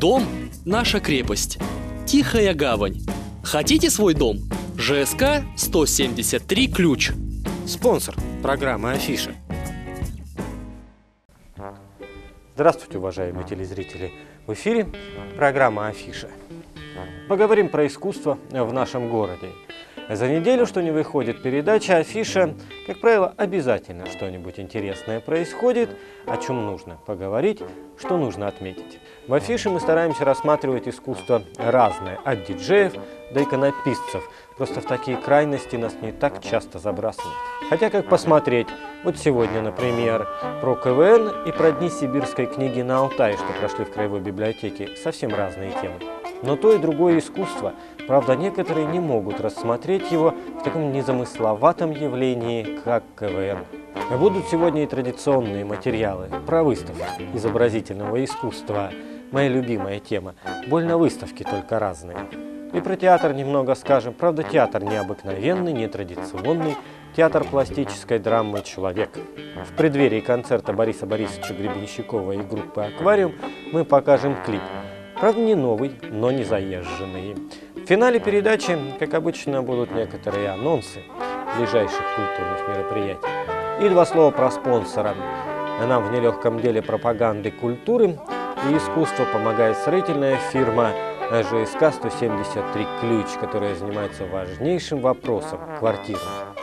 Дом – наша крепость. Тихая гавань. Хотите свой дом? ЖСК 173 «Ключ». Спонсор программы «Афиша». Здравствуйте, уважаемые телезрители! В эфире программа «Афиша». Поговорим про искусство в нашем городе. За неделю, что не выходит передача «Афиша», как правило, обязательно что-нибудь интересное происходит, о чем нужно поговорить, что нужно отметить. В «Афише» мы стараемся рассматривать искусство разное, от диджеев до иконописцев. Просто в такие крайности нас не так часто забрасывают. Хотя как посмотреть, вот сегодня, например, про КВН и про Дни сибирской книги на Алтае, что прошли в Краевой библиотеке, совсем разные темы. Но то и другое искусство, правда, некоторые не могут рассмотреть его в таком незамысловатом явлении, как КВН. Будут сегодня и традиционные материалы про выставки изобразительного искусства. Моя любимая тема. Больно выставки только разные. И про театр немного скажем. Правда, театр необыкновенный, нетрадиционный. Театр пластической драмы «Человек». В преддверии концерта Бориса Борисовича Гребенщикова и группы «Аквариум» мы покажем клип. Правда, не новый, но не заезженный. В финале передачи, как обычно, будут некоторые анонсы ближайших культурных мероприятий. И два слова про спонсора. Нам в нелегком деле пропаганды культуры и искусства помогает строительная фирма ЖСК 173 «Ключ», которая занимается важнейшим вопросом – квартиры.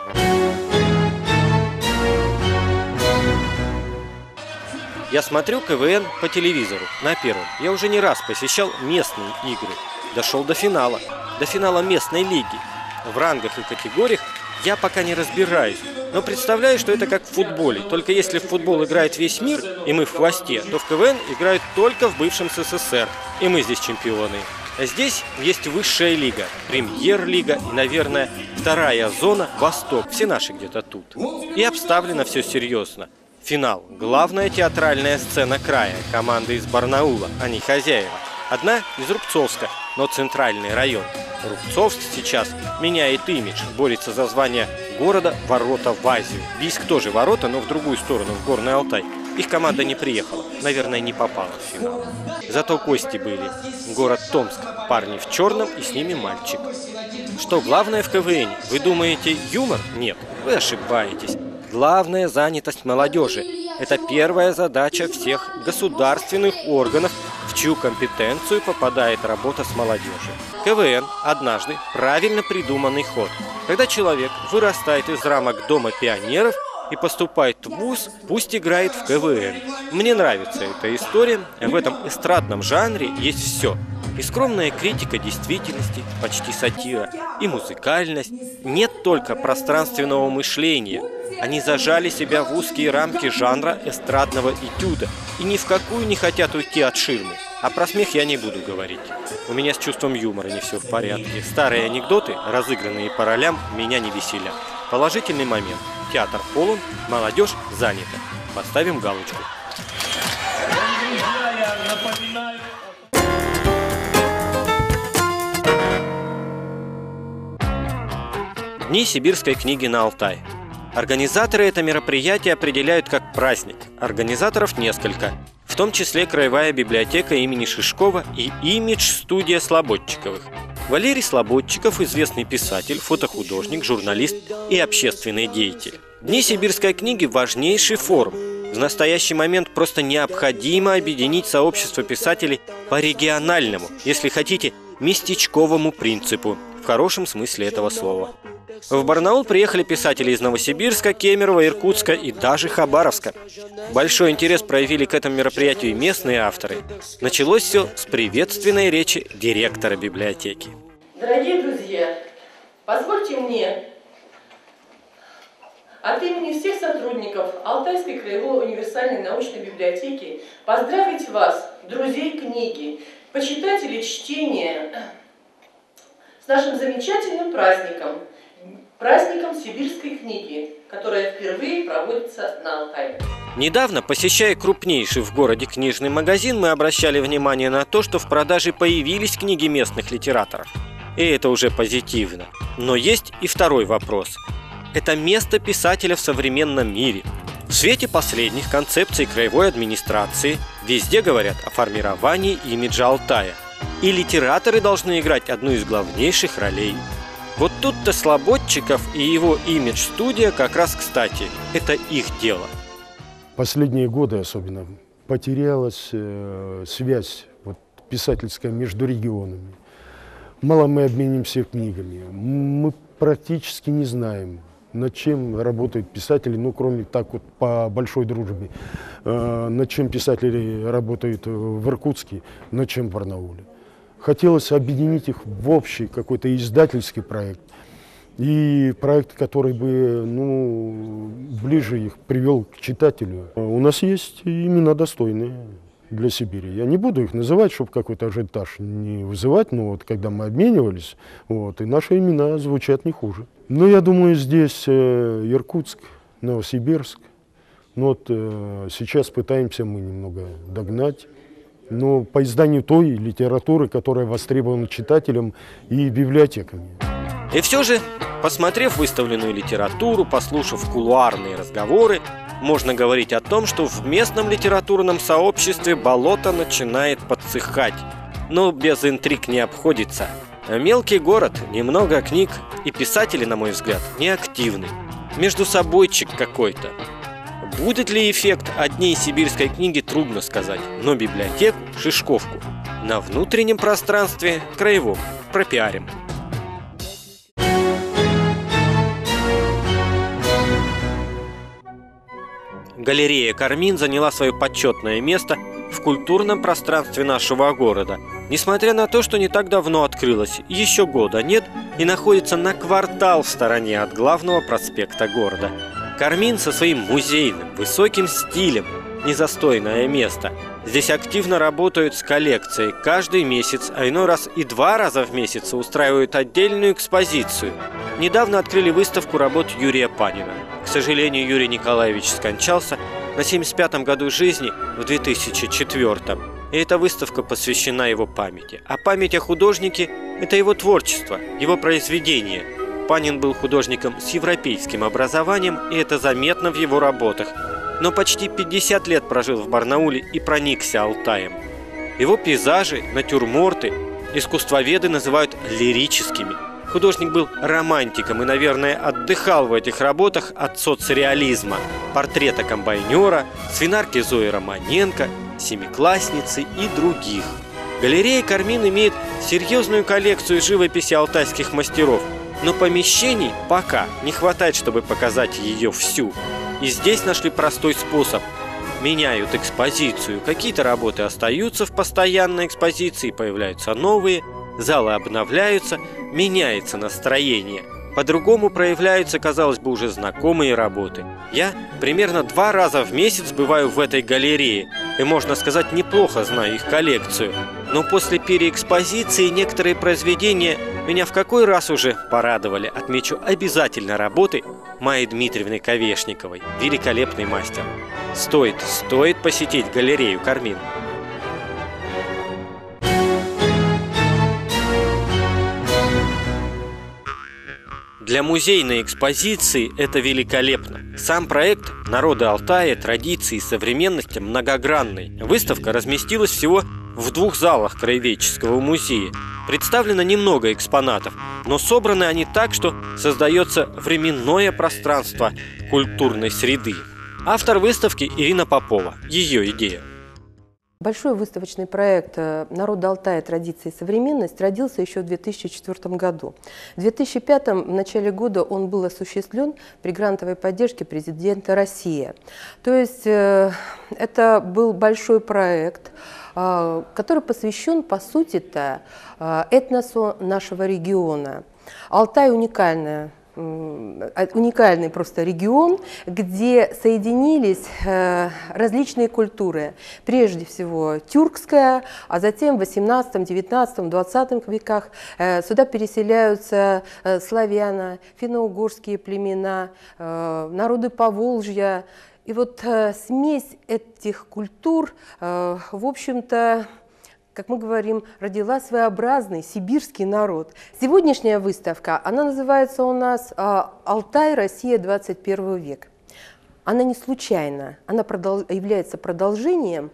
Я смотрю КВН по телевизору, на Первом. Я уже не раз посещал местные игры. Дошел до финала местной лиги. В рангах и категориях я пока не разбираюсь, но представляю, что это как в футболе. Только если в футбол играет весь мир, и мы в хвосте, то в КВН играют только в бывшем СССР, и мы здесь чемпионы. А здесь есть высшая лига, премьер-лига и, наверное, вторая зона «Восток». Все наши где-то тут. И обставлено все серьезно. Финал. Главная театральная сцена края. Команда из Барнаула, они хозяева. Одна из Рубцовска, но центральный район. Рубцовск сейчас меняет имидж, борется за звание города «Ворота в Азию». Бийск тоже ворота, но в другую сторону, в Горный Алтай. Их команда не приехала, наверное, не попала в финал. Зато гости были. Город Томск. Парни в черном и с ними мальчик. Что главное в КВН? Вы думаете, юмор? Нет, вы ошибаетесь. Главная занятость молодежи. Это первая задача всех государственных органов, в чью компетенцию попадает работа с молодежью. КВН однажды правильно придуманный ход. Когда человек вырастает из рамок Дома пионеров и поступает в вуз, пусть играет в КВН. Мне нравится эта история. В этом эстрадном жанре есть все. И скромная критика действительности, почти сатира, и музыкальность. Нет только пространственного мышления. Они зажали себя в узкие рамки жанра эстрадного этюда и ни в какую не хотят уйти от ширмы. А про смех я не буду говорить. У меня с чувством юмора не все в порядке. Старые анекдоты, разыгранные по ролям, меня не веселят. Положительный момент. Театр полон, молодежь занята. Поставим галочку. Дни сибирской книги на Алтае. Организаторы это мероприятие определяют как праздник. Организаторов несколько, в том числе Краевая библиотека имени Шишкова и имидж-студия Слободчиковых. Валерий Слободчиков – известный писатель, фотохудожник, журналист и общественный деятель. Дни сибирской книги – важнейший форум. В настоящий момент просто необходимо объединить сообщество писателей по региональному, если хотите, местечковому принципу, в хорошем смысле этого слова. В Барнаул приехали писатели из Новосибирска, Кемерово, Иркутска и даже Хабаровска. Большой интерес проявили к этому мероприятию и местные авторы. Началось все с приветственной речи директора библиотеки. Дорогие друзья, позвольте мне от имени всех сотрудников Алтайской краевой универсальной научной библиотеки поздравить вас, друзей книги, почитателей чтения, с нашим замечательным праздником сибирской книги, которая впервые проводится на Алтае. Недавно, посещая крупнейший в городе книжный магазин, мы обращали внимание на то, что в продаже появились книги местных литераторов. И это уже позитивно. Но есть и второй вопрос. Это место писателя в современном мире. В свете последних концепций краевой администрации везде говорят о формировании имиджа Алтая. И литераторы должны играть одну из главнейших ролей. Вот тут-то Слободчиков и его имидж-студия как раз кстати. Это их дело. Последние годы особенно потерялась связь писательская между регионами. Мало мы обменимся книгами. Мы практически не знаем, над чем работают писатели, ну, кроме так вот по большой дружбе, над чем писатели работают в Иркутске, над чем в Барнауле. Хотелось объединить их в общий какой-то издательский проект. И проект, который бы, ну, ближе их привел к читателю. У нас есть имена достойные для Сибири. Я не буду их называть, чтобы какой-то ажиотаж не вызывать, но вот когда мы обменивались, и наши имена звучат не хуже. Но я думаю, здесь Иркутск, Новосибирск. Сейчас пытаемся мы немного догнать. Но по изданию той литературы, которая востребована читателем и библиотеками. И все же, посмотрев выставленную литературу, послушав кулуарные разговоры, можно говорить о том, что в местном литературном сообществе болото начинает подсыхать. Но без интриг не обходится. Мелкий город, немного книг, и писатели, на мой взгляд, неактивны. Междусобойчик какой-то. Будет ли эффект одной сибирской книги, трудно сказать, но библиотеку, Шишковку, на внутреннем пространстве краевом пропиарим. Галерея «Кармин» заняла свое почетное место в культурном пространстве нашего города. Несмотря на то, что не так давно открылась, еще года нет, и находится на квартал в стороне от главного проспекта города. «Кармин» со своим музейным, высоким стилем – незастойное место. Здесь активно работают с коллекцией. Каждый месяц, а иной раз и 2 раза в месяц устраивают отдельную экспозицию. Недавно открыли выставку работ Юрия Панина. К сожалению, Юрий Николаевич скончался на 75-м году жизни в 2004-м. И эта выставка посвящена его памяти. А память о художнике – это его творчество, его произведение. Панин был художником с европейским образованием, и это заметно в его работах. Но почти 50 лет прожил в Барнауле и проникся Алтаем. Его пейзажи, натюрморты искусствоведы называют лирическими. Художник был романтиком и, наверное, отдыхал в этих работах от соцреализма. Портрета комбайнера, свинарки Зои Романенко, семиклассницы и других. Галерея «Кармин» имеет серьезную коллекцию живописи алтайских мастеров, но помещений пока не хватает, чтобы показать ее всю. И здесь нашли простой способ. Меняют экспозицию. Какие-то работы остаются в постоянной экспозиции, появляются новые, залы обновляются, меняется настроение. По-другому проявляются, казалось бы, уже знакомые работы. Я примерно 2 раза в месяц бываю в этой галерее, и, можно сказать, неплохо знаю их коллекцию. Но после переэкспозиции некоторые произведения меня в какой раз уже порадовали. Отмечу обязательно работы Майи Дмитриевны Ковешниковой, великолепный мастер. Стоит посетить галерею «Кармин». Для музейной экспозиции это великолепно. Сам проект «Народы Алтая. Традиции и современность» многогранный. Выставка разместилась всего в 2 залах Краеведческого музея. Представлено немного экспонатов, но собраны они так, что создается временное пространство культурной среды. Автор выставки Ирина Попова. Ее идея. Большой выставочный проект «Народы Алтая. Традиции и современность» родился еще в 2004 году. В 2005 в начале года он был осуществлен при грантовой поддержке президента России. То есть это был большой проект, который посвящен, по сути-то, этносу нашего региона. Алтай уникальный просто регион, где соединились различные культуры. Прежде всего тюркская, а затем в 18, 19, 20 веках сюда переселяются славяне, финно-угорские племена, народы Поволжья. И вот смесь этих культур, в общем-то, как мы говорим, родила своеобразный сибирский народ. Сегодняшняя выставка, она называется у нас «Алтай. Россия. 21 век». она не случайна, она является продолжением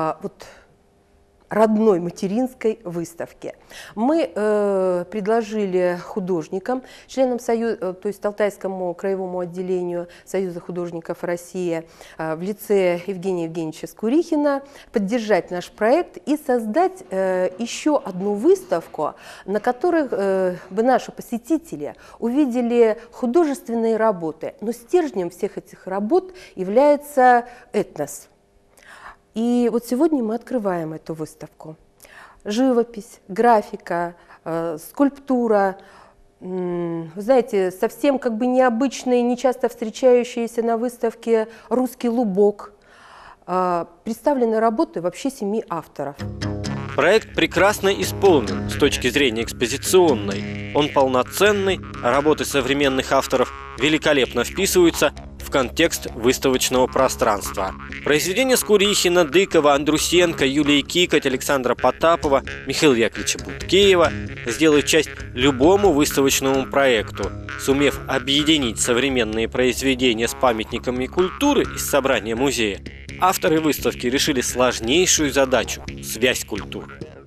родной материнской выставки. Мы предложили художникам, членам Союза, то есть Алтайскому краевому отделению Союза художников России в лице Евгения Евгеньевича Скурихина поддержать наш проект и создать еще одну выставку, на которых бы наши посетители увидели художественные работы. Но стержнем всех этих работ является этнос. И вот сегодня мы открываем эту выставку. Живопись, графика, скульптура, вы знаете, совсем как бы необычные, нечасто встречающиеся на выставке русский лубок. Представлены работы вообще 7 авторов. Проект прекрасно исполнен с точки зрения экспозиционной. Он полноценный, а работы современных авторов великолепно вписываются в контекст выставочного пространства. Произведения Скурихина, Дыкова, Андрусенко, Юлии Кикоть, Александра Потапова, Михаила Яковлевича Будкеева сделают часть любому выставочному проекту, сумев объединить современные произведения с памятниками культуры из собрания музея. Авторы выставки решили сложнейшую задачу – связь культур.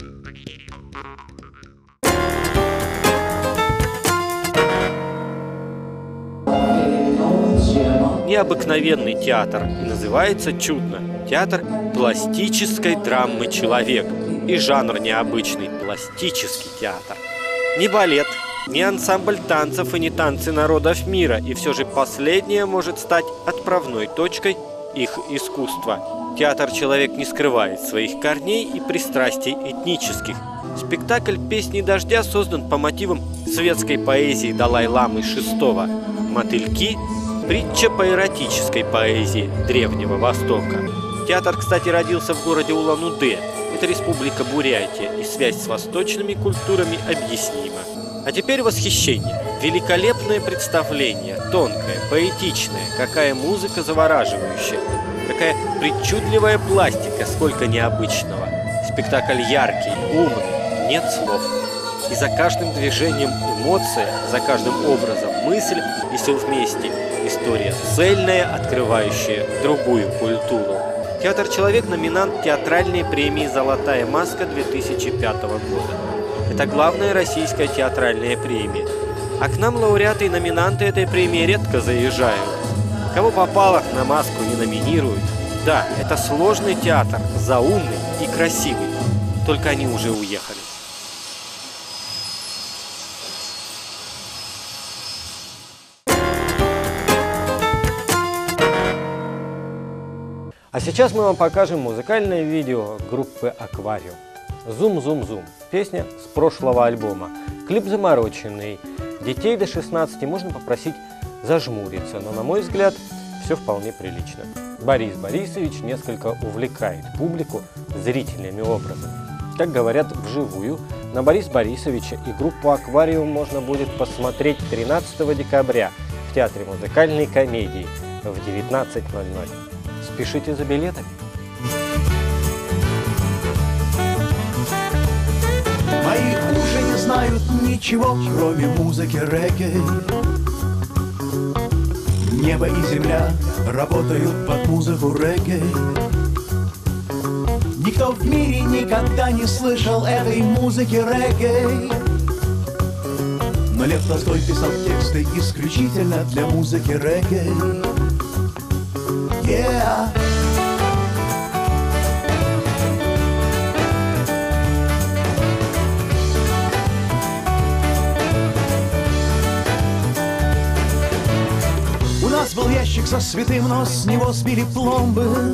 Необыкновенный театр, и называется чудно – театр пластической драмы «Человек». И жанр необычный – пластический театр. Не балет, не ансамбль танцев и не танцы народов мира, и все же последнее может стать отправной точкой их искусства. Театр «Человек» не скрывает своих корней и пристрастий этнических. Спектакль «Песни дождя» создан по мотивам светской поэзии Далай-ламы VI. «Мотыльки» – притча по эротической поэзии Древнего Востока. Театр, кстати, родился в городе Улан-Удэ. Это республика Бурятия, и связь с восточными культурами объяснима. А теперь восхищение. Великолепное представление, тонкое, поэтичное, какая музыка завораживающая, какая причудливая пластика, сколько необычного. Спектакль яркий, умный, нет слов. И за каждым движением эмоция, за каждым образом мысль, и все вместе. История цельная, открывающая другую культуру. Театр «Человек» – номинант театральной премии «Золотая маска» 2005 года. Это главная российская театральная премия. А к нам лауреаты и номинанты этой премии редко заезжают. Кого попало, на маску не номинируют. Да, это сложный театр, заумный и красивый. Только они уже уехали. А сейчас мы вам покажем музыкальное видео группы «Аквариум». «Зум-зум-зум» – песня с прошлого альбома. Клип замороченный. Детей до 16 можно попросить зажмуриться, но, на мой взгляд, все вполне прилично. Борис Борисович несколько увлекает публику зрительными образами. Как говорят вживую, на Бориса Борисовича и группу «Аквариум» можно будет посмотреть 13 декабря в Театре музыкальной комедии в 19:00. Спешите за билетами. Мои уши не знают ничего, кроме музыки регги. Небо и земля работают под музыку регги. Никто в мире никогда не слышал этой музыки регги. Но Лев Толстой писал тексты исключительно для музыки регги. Yeah. У нас был ящик со святым, но с него сбили пломбы.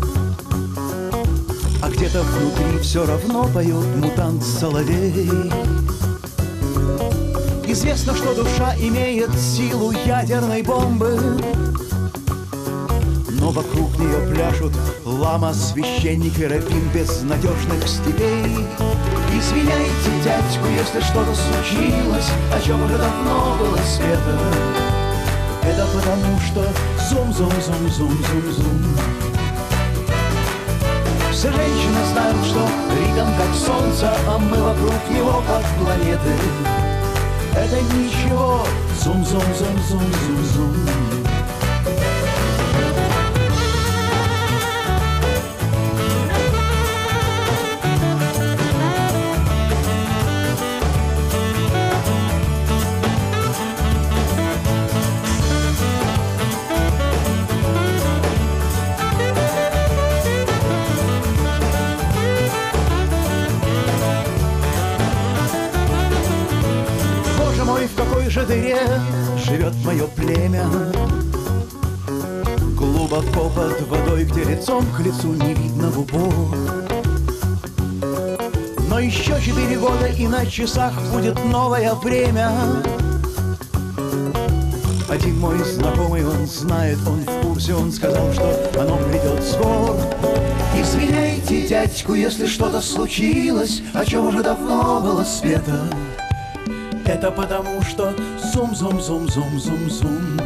А где-то внутри все равно поет мутант-соловей. Известно, что душа имеет силу ядерной бомбы, но вокруг нее пляшут лама, священник и раввин безнадежных степей. Извиняйте, дядьку, если что-то случилось, о чем уже давно было света. Это потому что зум-зум-зум-зум-зум-зум. Все женщины знают, что ритм как солнце, а мы вокруг него как планеты. Это ничего, зум-зум-зум-зум-зум-зум. живет мое племя. Глубоко под водой, где лицом к лицу не видно в упор. Но еще 4 года, и на часах будет новое время. Один мой знакомый, он знает, он в курсе, он сказал, что оно придет скоро. Извиняйте, дядьку, если что-то случилось, о чем уже давно было спето. Это потому, что зум-зум-зум-зум-зум-зум.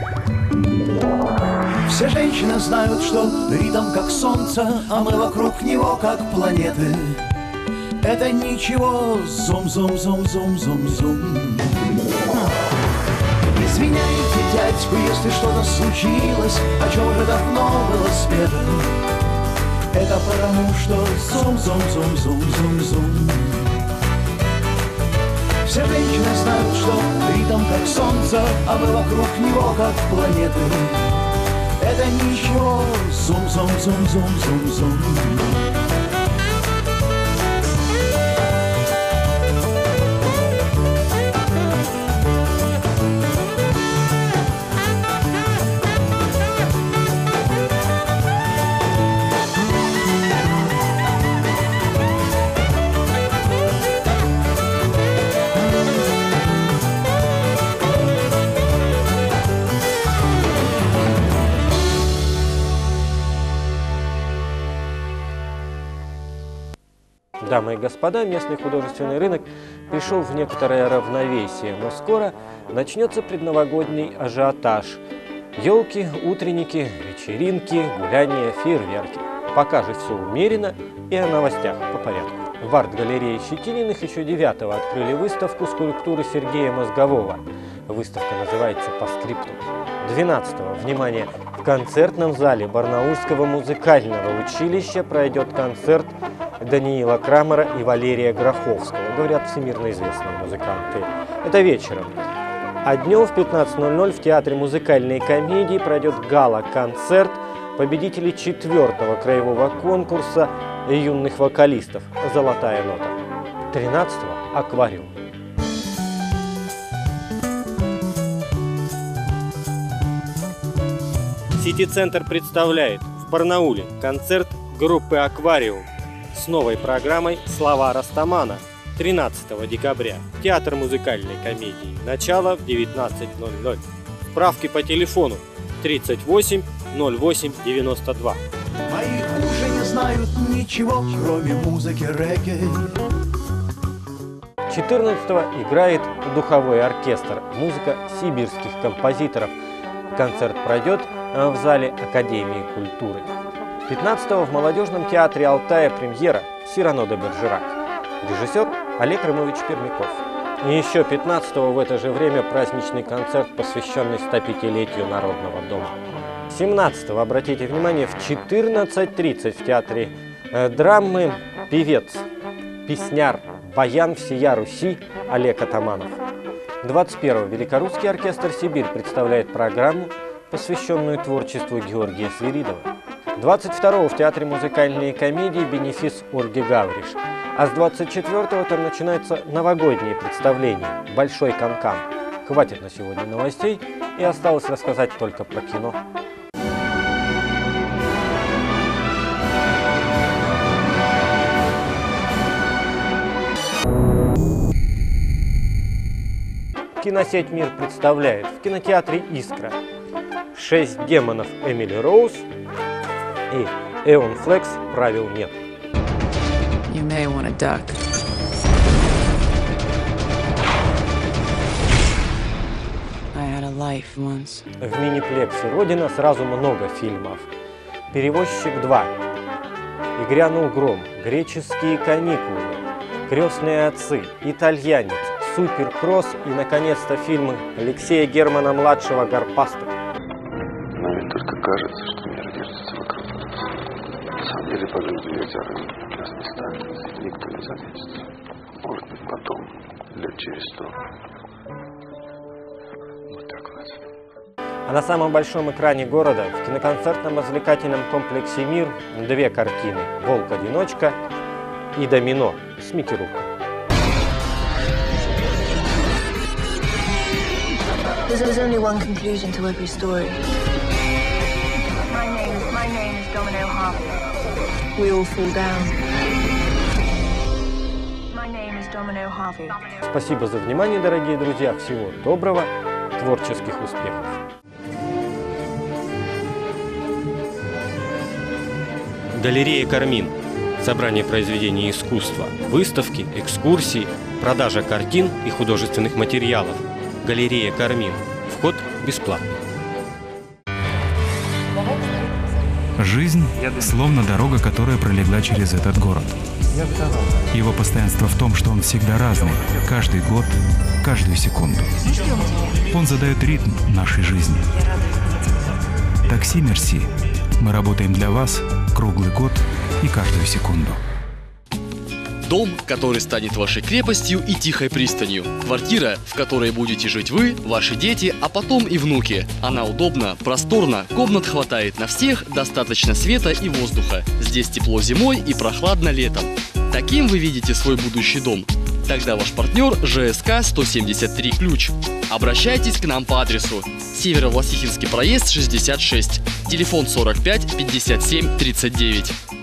Все женщины знают, что ритм как солнце, а мы вокруг него как планеты. Это ничего, зум-зум-зум-зум-зум-зум. Извиняйте, дядьку, если что-то случилось, о чем уже давно было спето. Это потому, что зум-зум-зум-зум-зум-зум. Все женщины знают, что ритм как солнце, а мы вокруг него как планеты. Это ничего, зум-зум-зум-зум-зум-зум. Дамы и господа, местный художественный рынок пришел в некоторое равновесие, но скоро начнется предновогодний ажиотаж. Елки, утренники, вечеринки, гуляния, фейерверки. Пока же все умеренно и о новостях по порядку. В арт-галерее Щетининых еще 9-го открыли выставку скульптуры Сергея Мозгового. Выставка называется «По скрипту». 12-го, внимание, в концертном зале Барнаульского музыкального училища пройдет концерт Даниила Крамера и Валерия Гроховского, говорят, всемирно известные музыканты. Это вечером. А днем в 15:00 в Театре музыкальной комедии пройдет гала-концерт победителей 4-го краевого конкурса юных вокалистов «Золотая нота». 13-го «Аквариум». Сити-центр представляет в Барнауле концерт группы «Аквариум» с новой программой «Слова Растамана» 13 декабря. Театр музыкальной комедии. Начало в 19:00. Справки по телефону 38 08 92. Мои уши не знают ничего, кроме музыки регги. 14-го играет духовой оркестр. Музыка сибирских композиторов. Концерт пройдет в зале Академии культуры. 15-го в молодежном театре Алтая премьера «Сирано де Бержерак». Режиссер Олег Рымович Пермяков. И еще 15-го в это же время праздничный концерт, посвященный 105-летию Народного дома. 17-го, обратите внимание, в 14:30 в театре драмы певец, песняр, баян всея Руси Олег Атаманов. 21-го Великорусский оркестр «Сибирь» представляет программу, посвященную творчеству Георгия Свиридова. 22-го в Театре музыкальной комедии бенефис Ольги Гавриш. А с 24-го там начинается новогоднее представление «Большой канкан». Хватит на сегодня новостей, и осталось рассказать только про кино. Киносеть «Мир» представляет в кинотеатре «Искра» 6 демонов Эмили Роуз и Эон Флекс «Правил нет». You may want to duck. I had a life once. В мини-плексе «Родина» сразу много фильмов. «Перевозчик 2», «И грянул гром», «Греческие каникулы», «Крестные отцы», «Итальянец», «Суперкросс» и, наконец-то, фильмы Алексея Германа-младшего «Гарпастер». Но ведь только кажется, что мир вертится вокруг нас. На самом деле, под жизнью ветер нас не станет, никто не заметит. Может быть, потом, лет через 100. Вот так вот. А на самом большом экране города, в киноконцертно-развлекательном комплексе «Мир» две картины «Волк-одиночка» и «Домино» с Микки Рурком. There's only one conclusion to every story. My name is Domino Harvey. We all fall down. My name is Domino Harvey. Спасибо за внимание, дорогие друзья. Всего доброго, творческих успехов. Галерея «Кармин». Собрание произведений искусства, выставки, экскурсии, продажа картин и художественных материалов. Галерея «Кармин». Вход бесплатный. Жизнь словно дорога, которая пролегла через этот город. Его постоянство в том, что он всегда разный, каждый год, каждую секунду. Он задает ритм нашей жизни. Такси «Мерси». Мы работаем для вас круглый год и каждую секунду. Дом, который станет вашей крепостью и тихой пристанью. Квартира, в которой будете жить вы, ваши дети, а потом и внуки. Она удобна, просторна, комнат хватает на всех, достаточно света и воздуха. Здесь тепло зимой и прохладно летом. Таким вы видите свой будущий дом? Тогда ваш партнер ЖСК 173 Ключ. Обращайтесь к нам по адресу: Северо-Власихинский проезд 66, телефон 45 57 39.